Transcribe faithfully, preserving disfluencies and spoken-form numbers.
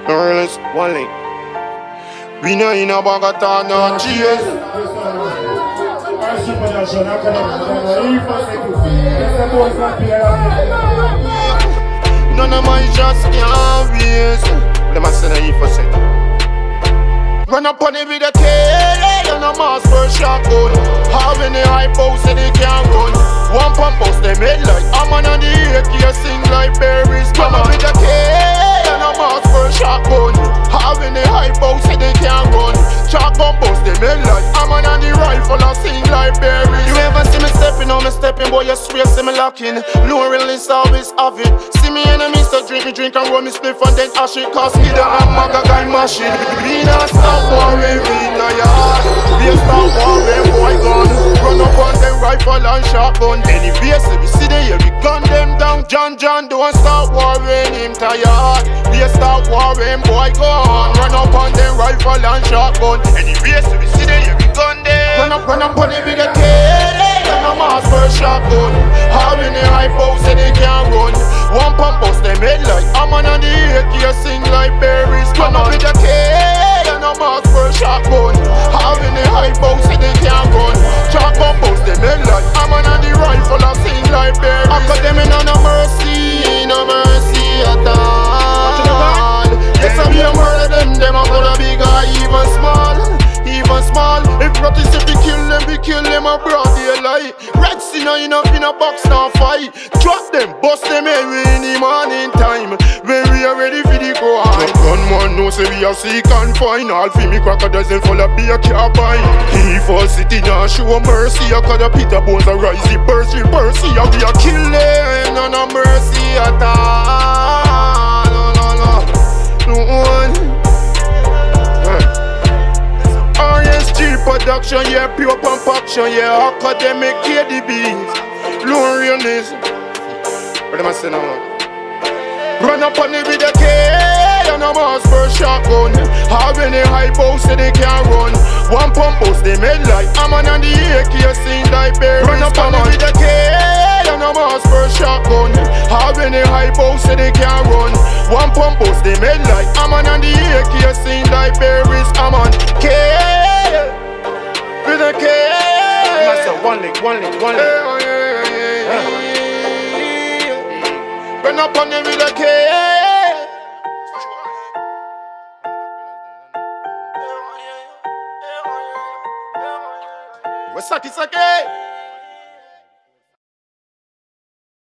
Realness, one link. We know in a Bogota, no cheers. None of my shots can't waste. Them a send a E for set. Run up on it with a tail and a mask for a shotgun. How many hype house say they can't run? One pump house they made like I'm on the A K sing like berries. Run up with a tail and a mask for a shotgun. How many hype house say they can't run? Shotgun house they made like I'm on the rifle and sing like berries. You ever see me stepping on me stepping, boy you swear see me locking. Realness always have it. See me enemies so drink me drink and roll me spliff and then ash it. Cause me the maga guy machine. We not stop worrying, we not yard. We stop worrying, boy gun. Run up on them rifle and shotgun. Any base we see them here we gun them down. John John don't stop worrying, him tired. We stop worrying, boy gun. Run up on them rifle and shotgun. Any base we see them here we gun them. Run up, run up on them with a tail and a mask for a shotgun. How many hype house say they can't run? One pump house they made like I'm on the A K sing like berries. Run up with a tail and a mask for a shotgun. How many hype house say they can't run? Shotgun house they made like I'm on the rifle and sing like berries. I got them in no mercy, no mercy at all. Yes I'm here murder them, them I'm gonna be guy even small. Even small, if notice if we kill them, we kill them a broad daylight. Red sinner enough in a box now fight. Drop them, bust them every in the morning time. When we are ready for the grind. Gunman know say we are seek and find. All for me crocodiles and full of beer carbine. He for city now show mercy. I cut a Peter bones a rise, he burst, he burst. We are kill them, no no mercy at all. No no no, no one. Production, yeah, pure pump action, yeah, academic K D Bs. Realness. What am I saying now? Run up on it with a K and a mask for a shotgun. How many hype house say they can't run? One pump house they made like I'm on the A K sing like berries. Run up on it with a K and a mask for a shotgun. How many hype house say they can't run? One pump house they made like I'm on the A K sing like berries. I'm on K. With a K. That's one leg, one leg, one leg. Yeah, yeah, yeah, yeah. Run up on them with a K. What's that? It's a K.